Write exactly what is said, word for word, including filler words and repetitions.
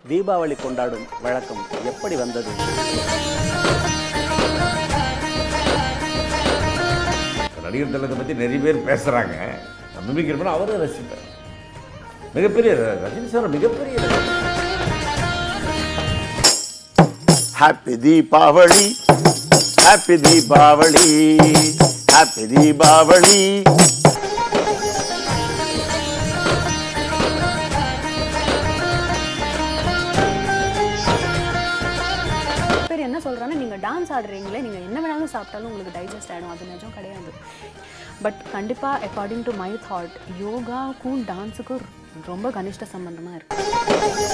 தீபாவளி கொண்டாடும் வழக்கம் எப்படி வந்தது? நடிகர் திலகத்தை பற்றி நிறைய பேர் பேசுகிறாங்க. மிமிக்ரி அவரும் ரசிப்பேன். மிகப்பெரிய ரஜினி சார் மிகப்பெரிய happy Deepavali, happy Deepavali, happy Deepavali. பேர் என்ன சொல்றாங்கன்னா, நீங்க டான்ஸ் ஆடுறீங்களே, நீங்க என்ன வேணாலும் சாப்பிட்டாலும் உங்களுக்கு டைஜஸ்ட் ஆகிடும். அது நிஜம் கிடையாது. பட் கண்டிப்பாக அக்கார்டிங் டு மை தாட் யோகாவுக்கும் டான்ஸுக்கும் ரொம்ப கனிஷ்ட சம்பந்தமாக இருக்குது.